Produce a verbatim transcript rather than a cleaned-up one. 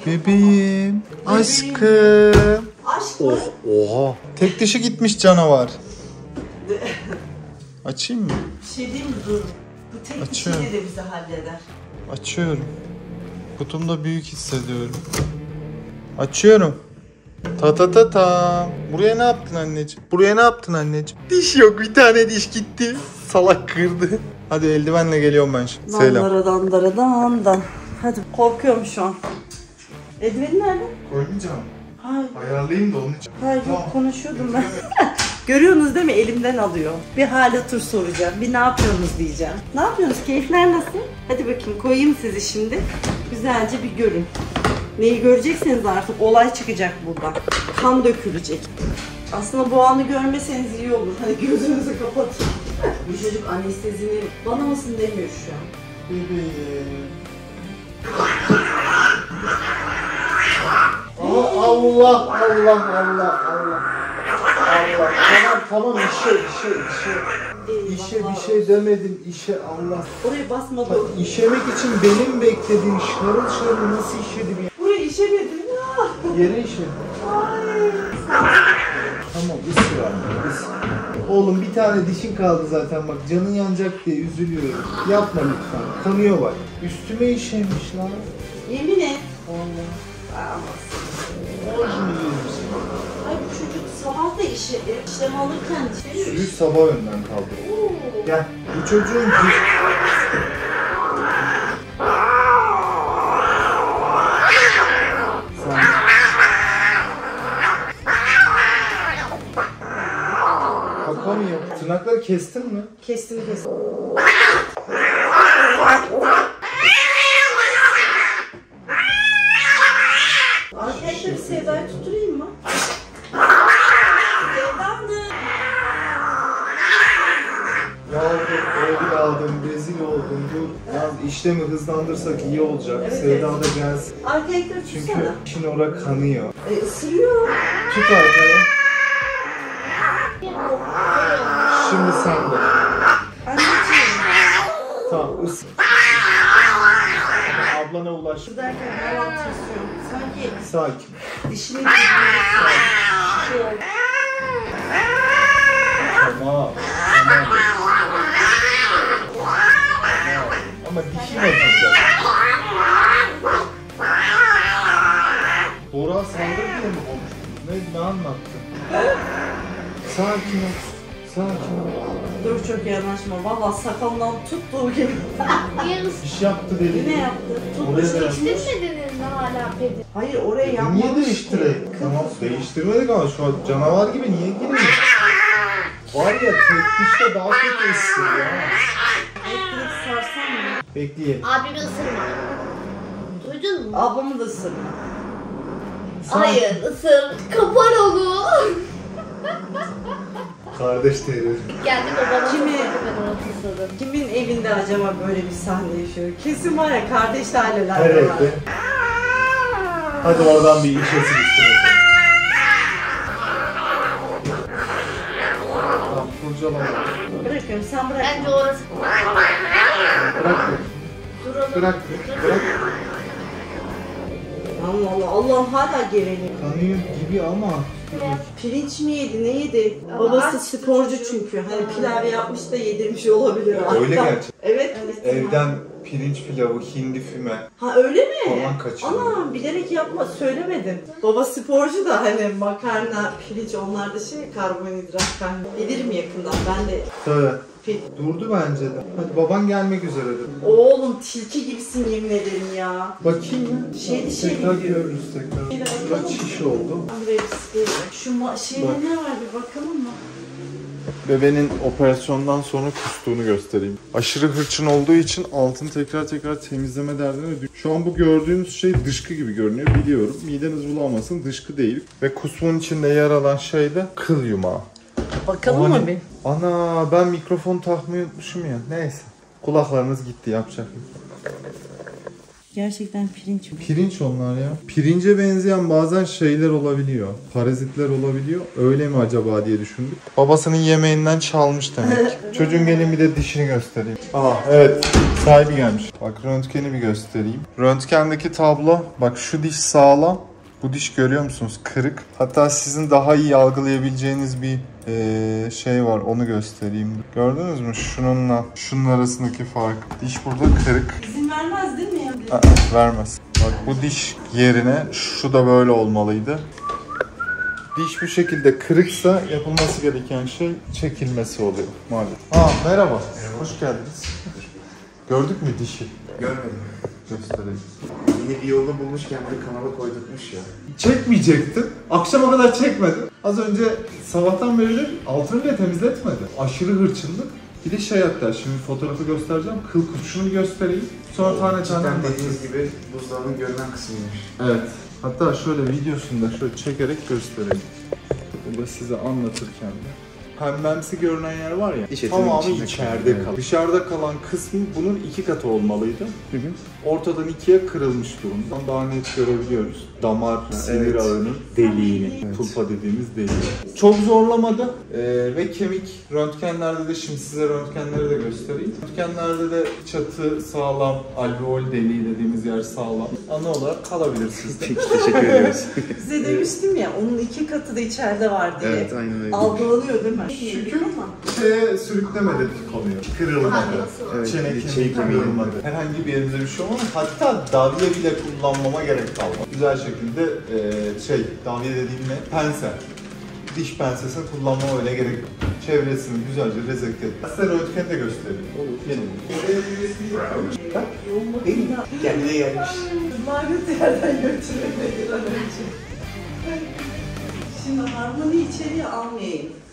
Bebeğim. Aşkım. Aşk mı? Oh, oha. Tek dişi gitmiş canavar. Açayım mı? Bir şey değil mi? Dur. Bu tek Açıyorum. dişiyle de bizi halleder. Açıyorum. Kutumda büyük hissediyorum. Açıyorum. Ta ta ta ta. Buraya ne yaptın anneciğim? Buraya ne yaptın anneciğim? Diş yok, bir tane diş gitti. Salak kırdı. Hadi eldivenle geliyorum ben şimdi. Selam. Dandara dandara dandan. Hadi korkuyorum şu an. Eldivenin nerede? Koymayacağım. Hayır. Ayarlayayım da onun için. Hayır yok, konuşuyordum ben. Görüyorsunuz değil mi? Elimden alıyor. Bir hal hatır soracağım. Bir ne yapıyorsunuz diyeceğim. Ne yapıyorsunuz? Keyifler nasıl? Hadi bakayım koyayım sizi şimdi. Güzelce bir görün. Neyi görecekseniz artık olay çıkacak buradan. Kan dökülecek. Aslında bu anı görmeseniz iyi olur. Hadi gözünüzü kapatın. Bu çocuk anestezini bana mısın demiyor şu an. Bebeğim. Allah Allah Allah Allah Allah. Allah. Tamam tamam işe işe işe. İşe bir şey demedim, işe Allah. Oraya basmadı. İşemek için benim beklediğim şarıl şarıl nasıl işedim ya? Buraya işemedin ya. Yere işedim. Ay. Tamam ısır anne ısır. Oğlum bir tane dişin kaldı zaten bak, canın yanacak diye üzülüyorum. Yapma lütfen, kanıyor bak. Üstüme işemiş lan. Yemin et. Allah. Ay bu çocuk sabah da işe, işlem alırken işe. Suyu sabah önden kaldı. Gel. Bu çocuğun diş... Kakamıyor. Tırnakları kestin mi? Kestim kestim. Arkadaşlar bir Sevda'yı tutturayım mı? Sevda'nı. Yavrum, oğlu aldım, rezil oldum. Dur. Yalnız işlemi hızlandırsak iyi olacak. Evet, Sevda evet. da gelsin. Arkadaşlar Çünkü tutsana. işin ora kanıyor. E, ısırıyor. Tut arkaya. Şimdi sen de. Anneciğim. Tamam ısır. Ablana ulaş. Derken hayvan tırsıyorum. Sanki Sakin. dişini kırıyor. Şey oldu. Tamam. Tamam. Ama dişin acıyacak. Burak'a saldır diye mi konuştunuz? Ne, ne anlattın? Sakin ol. Sakin ol. Dur çok yanaşma. Valla sakalından tuttuğu gibi. İş yaptı dedi. Ne yaptı? Oraya Tutmuş. da- Değiştirmediniz mi hala pedi? Hayır oraya E yapmamış. niye değiştirelim? Tamam değiştirmedik ama şu an canavar gibi niye giriyor? Var ya tek dişle daha kötü ısırıyor ha. Ekmek sarsan mı? Bekleyelim. Abimi ısırma. Duydun mu? Ablamı da ısırma. Hayır ısır. Kapar onu. Kardeş terör. Geldi babama Kimi? ısırdı, ben onu ısırdım. Kimin evinde acaba böyle bir sahne yaşıyor? Kesin var ya kardeş aileler var. Evet de. Hadi oradan bir işesin istedim. Tamam kurcalama. Bırakıyorum sen bırak. Bence orası. Bırak. Duralım. Bırak. Bırak. Allah Allah Allah'ım hala geveliyor. Kanıyor gibi ama. Pirinç mi yedi ne yedi? Ama Babası aç sporcu çocuğu. çünkü. Hani pilav yapmış da yedirmiş olabilir. Öyle hatta. gerçek. Evet. Evden pirinç pilavı, hindi füme Ha öyle mi? falan kaçırıyor. Ana bilerek yapma söylemedim. Baba sporcu da hani makarna, pirinç onlar da şey karbonhidrat kaynağı. Bilirim yakından ben de. Tabii. Pil. Durdu bence de. Hadi baban gelmek üzeredir. Oğlum tilki gibisin yemin ederim ya. Bakayım mı? Şeyli şeyli Tekrar gidiyor. görürüz tekrar. Bir de Biraz bakalım. şiş oldu. Buraya bir sıkıyorum. Şu ma- şeyde Bak. ne var bir bakalım mı? Bebenin operasyondan sonra kustuğunu göstereyim. Aşırı hırçın olduğu için altını tekrar tekrar temizleme derdine düşüyor. Şu an bu gördüğünüz şey dışkı gibi görünüyor biliyorum. Mideniz bulanmasın, dışkı değil. Ve kusmun içinde yer alan şey de kıl yumağı. Bakalım Hani- mı bir? Ana ben mikrofon takmayı unutmuşum ya. Neyse. Kulaklarınız gitti yapacak. Gerçekten pirinç mi? Pirinç onlar ya. Pirince benzeyen bazen şeyler olabiliyor. Parazitler olabiliyor. Öyle mi acaba diye düşündük. Babasının yemeğinden çalmış demek. Çocuğun gelin bir de dişini göstereyim. Aa evet. Sahibi gelmiş. Bak röntgeni bir göstereyim. Röntgendeki tablo. Bak şu diş sağlam. Bu diş görüyor musunuz? Kırık. Hatta sizin daha iyi algılayabileceğiniz bir ee, şey var. Onu göstereyim. Gördünüz mü? Şununla şunun arasındaki fark. Diş burada kırık. İzin vermez değil mi ya? Aa, vermez. Bak bu diş yerine şu da böyle olmalıydı. Diş bu şekilde kırıksa yapılması gereken şey çekilmesi oluyor maalesef. Aa merhaba. Hoş geldiniz. Gördük mü dişi? Görmedim. Göstereyim. Yine bir yolunu bulmuşken de kanala koydurtmuş ya. Çekmeyecektim. Akşama kadar çekmedim. Az önce sabahtan beri de altını bile temizletmedi. Aşırı hırçınlık. Bir de şey hatta şimdi fotoğrafı göstereceğim. Kıl kurşunu göstereyim. Sonra tane tane Cidden anlatayım. dediğiniz gibi buzdağının görünen kısmıymış. Evet. Hatta şöyle videosunda şöyle çekerek göstereyim. Burada size anlatırken de. Pembemsi görünen yer var ya, İç etinin tamamı içinde içeride kalıyor. kalıyor. Dışarıda kalan kısmı bunun iki katı olmalıydı. Hı hı. Ortadan ikiye kırılmış durumda. Daha net görebiliyoruz. Damar, sinir evet. ağının deliğini, Evet. tulpa dediğimiz deliği. Çok zorlamadı ee, ve kemik röntgenlerde de şimdi size röntgenleri de göstereyim. Röntgenlerde de çatı sağlam, alveol deliği dediğimiz yer sağlam. Ana olarak kalabilir sizde. Peki teşekkür ediyoruz. Size demiştim ya onun iki katı da içeride var diye. Evet aynen öyle. Algılanıyor değil mi? Şükür şeye sürüklemedi konuyu. Kırılmadı. Evet, Çene çene kemiği kemiği. kırılmadı. Herhangi bir yerimize bir şey olmadı. Hatta davye bile kullanmama gerek kalmadı. Güzel şekilde e, şey, davye dediğim ne? Pense. Diş pensesini kullanmama öyle gerek yok. Çevresini güzelce rezekte et. Size röntgeni de göstereyim. Olur. Gelin. Kendine gelmiş. Margaret yerden götüremedi bir an önce. Şimdi harmoni içeriye almayayım.